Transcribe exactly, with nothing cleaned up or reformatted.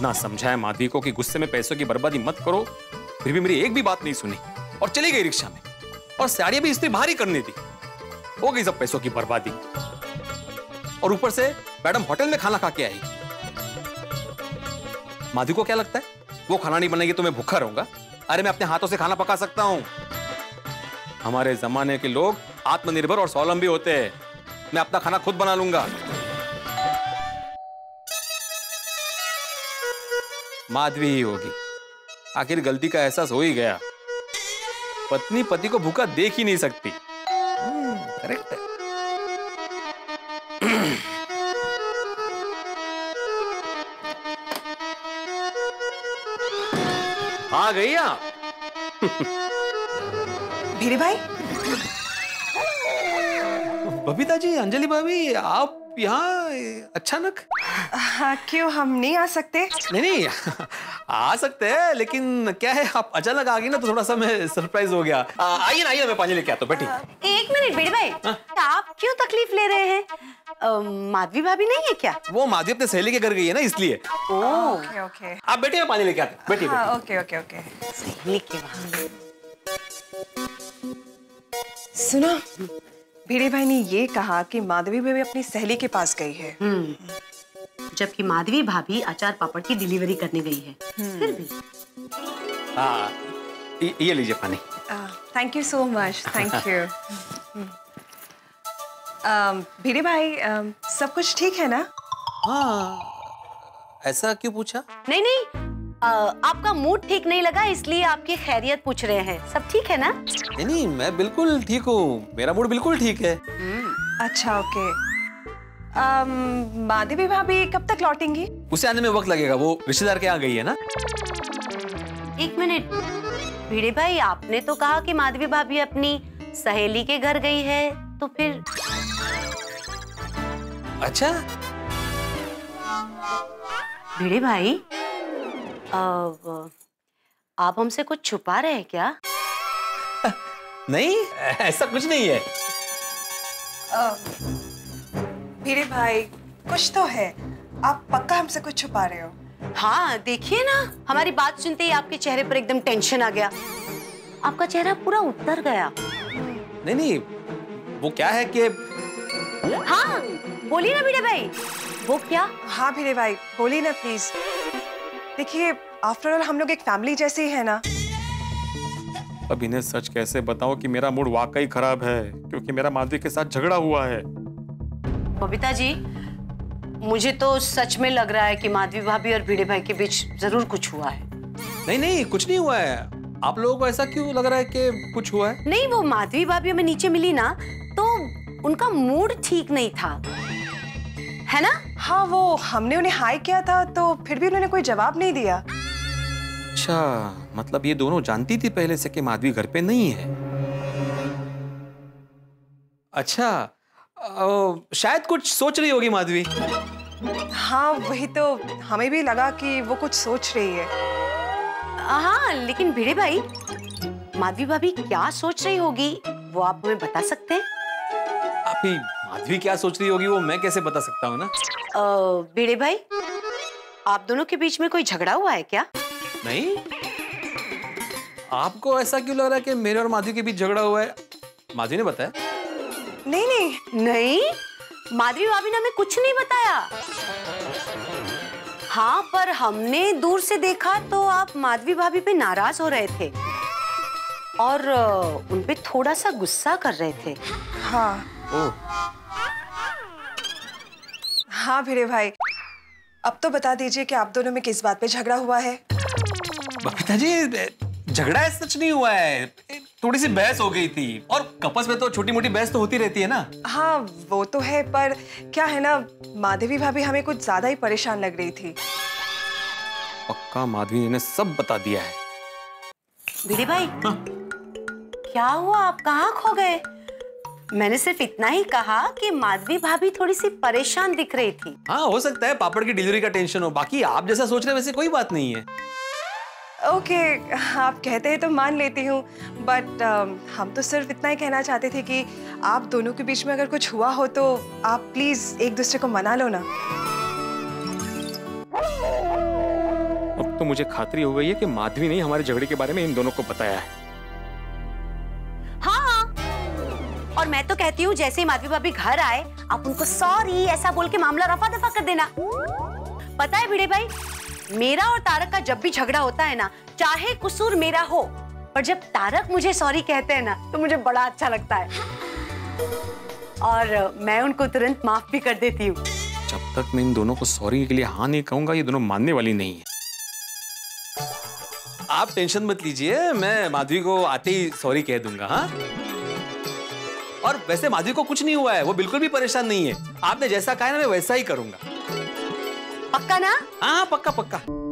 कितना समझाया माधवी को कि गुस्से में पैसों की बर्बादी मत करो, फिर भी मेरी एक भी बात नहीं सुनी और चली गई रिक्शा में। और साड़ियां भी इस्त्री बाहर ही करनी थी। हो गई सब पैसों की बर्बादी। और ऊपर से मैडम होटल में खाना खा के आई। माधवी को क्या लगता है वो खाना नहीं बनाएगी तो मैं भूखा रहूंगा? अरे मैं अपने हाथों से खाना पका सकता हूं। हमारे जमाने के लोग आत्मनिर्भर और स्वावलंबी होते हैं। मैं अपना खाना खुद बना लूंगा। माधवी ही होगी। आखिर गलती का एहसास हो ही गया। पत्नी पति को भूखा देख ही नहीं सकती। करेक्ट है। आ गई आप। भीड़े भाई। बबीता जी, अंजलि भाभी, आप यहाँ अचानक? हाँ, क्यों हम नहीं आ सकते? नहीं नहीं आ सकते हैं, लेकिन क्या है आप अचानक आ गई ना तो थोड़ा सा मैं सरप्राइज हो गया। आइए ना आइए, मैं पानी लेके आता हूँ। बैठी। एक मिनट भीड़े भाई, आप क्यों तकलीफ ले रहे हैं? आ, माधवी भाभी नहीं है क्या? वो माधवी अपने सहेली के घर गई है ना, इसलिए। Okay okay. आप बैठिए, मैं पानी लेके आता हूँ। बैठिए। हाँ, ओके ओके ओके। सहेली के वहाँ। सुनो, भीड़े भाई ने ये कहा कि माधवी भाभी अपनी सहेली के पास गई है। जबकि माधवी भाभी अचार पापड़ की डिलीवरी करने गई है। फिर भी। हाँ, ये लीजिए पानी। Thank you so much. Thank you. भीड़े भाई, uh, सब कुछ ठीक है ना? हाँ, ऐसा क्यों पूछा? नहीं नहीं, आ, आपका मूड ठीक नहीं लगा इसलिए आपकी खैरियत पूछ रहे हैं। सब ठीक है ना? नहीं नहीं, मैं बिल्कुल ठीक हूँ। मेरा मूड बिल्कुल ठीक है। अच्छा ओके। माधवी भाभी कब तक लौटेंगी? उसे आने में वक्त लगेगा। वो रिश्तेदार के यहाँ गई है ना। एक मिनट भीड़े भाई, आपने तो कहा कि माधवी भाभी अपनी सहेली के घर गई है, तो फिर? अच्छा भीड़े भाई, अब आप हमसे कुछ छुपा रहे हैं क्या? नहीं, ऐसा कुछ नहीं है। भीड़े भाई, कुछ तो है। आप पक्का हमसे कुछ छुपा रहे हो? हाँ, देखिए ना, हमारी बात सुनते ही आपके चेहरे पर एकदम टेंशन आ गया। आपका चेहरा पूरा उतर गया। नहीं नहीं, वो क्या है कि हाँ, बोलिए ना भीड़े भाई। वो क्या? हाँ भीड़े भाई, बोलिए ना प्लीज। देखिए, आफ्टर ऑल हम लोग एक फैमिली जैसे ही है ना। अब इन्हें सच कैसे बताऊं कि मेरा मूड वाकई खराब है, क्योंकि मेरा माधवी के साथ झगड़ा हुआ है। बबीता जी, मुझे तो सच में लग रहा है कि माधवी भाभी और भीड़े भाई के बीच जरूर कुछ हुआ है। नहीं नहीं, कुछ नहीं हुआ है। आप लोगों को ऐसा क्यों लग रहा है कि कुछ हुआ है? नहीं, वो माधवी भाभी हमें नीचे मिली ना, तो उनका मूड ठीक नहीं था, है ना? हाँ, वो हमने उन्हें हाय किया था तो फिर भी उन्होंने कोई जवाब नहीं दिया। अच्छा, मतलब ये दोनों जानती थी पहले से कि माधवी घर पे नहीं है। अच्छा, आ, शायद कुछ सोच रही होगी माधवी। हाँ, वही तो हमें भी लगा कि वो कुछ सोच रही है। हाँ, लेकिन भीड़े भाई, माधवी भाभी क्या सोच रही होगी वो आप हमें बता सकते हैं? आप ही माधवी क्या सोच रही होगी वो मैं कैसे बता सकता हूँ ना? भीड़े भाई, आप दोनों के बीच में कोई झगड़ा हुआ है क्या? नहीं। आपको ऐसा क्यों लग रहा है कि मेरे और माधवी के बीच झगड़ा हुआ है? माधवी ने बताया? नहीं नहीं नहीं, माधवी भाभी ने हमें कुछ नहीं बताया। हाँ, पर हमने दूर से देखा तो आप माधवी भाभी पे नाराज हो रहे थे और उन पे थोड़ा सा गुस्सा कर रहे थे। हाँ। ओह। हाँ भीड़े भाई, अब तो बता दीजिए कि आप दोनों में किस बात पे झगड़ा हुआ है? बबीता जी, झगड़ा है सच नहीं हुआ है। थोड़ी सी बहस हो गई थी, और कपस में तो छोटी मोटी बहस तो होती रहती है ना। हाँ, वो तो है, पर क्या है ना, माधवी भाभी हमें कुछ ज्यादा ही परेशान लग रही थी। पक्का माधवी ने सब बता दिया है। भीड़े भाई, हाँ? क्या हुआ? आप कहाँ खो गए? मैंने सिर्फ इतना ही कहा कि माधवी भाभी थोड़ी सी परेशान दिख रही थी। हाँ, हो सकता है पापड़ की डिलीवरी का टेंशन हो। बाकी आप जैसा सोच रहे हैं वैसे कोई बात नहीं है। ओके, आप कहते हैं तो मान लेती हूँ, बट uh, हम तो सिर्फ इतना ही कहना चाहते थे कि आप दोनों के बीच में अगर कुछ हुआ हो तो आप प्लीज एक दूसरे को मना लो ना। तो मुझे खातरी हो गई है कि माधवी ने हमारे झगड़े के बारे में इन दोनों को बताया है। हाँ, और मैं तो कहती हूँ जैसे ही माधवी भाभी घर आए आप उनको सॉरी ऐसा बोल के मामला रफा दफा कर देना। पता है भिड़े भाई, मेरा और तारक का जब भी झगड़ा होता है ना, चाहे कसूर मेरा हो, पर जब तारक मुझे सॉरी कहते हैं ना तो मुझे बड़ा अच्छा लगता है और मैं उनको तुरंत माफ भी कर देती हूँ। जब तक मैं इन दोनों को सॉरी के लिए हाँ नहीं कहूंगा, ये दोनों मानने वाली नहीं है। आप टेंशन मत लीजिए, मैं माधवी को आते ही सॉरी कह दूंगा। हाँ, और वैसे माधवी को कुछ नहीं हुआ है, वो बिल्कुल भी परेशान नहीं है। आपने जैसा कहा है ना, मैं वैसा ही करूंगा। पक्का ना? हाँ, पक्का पक्का।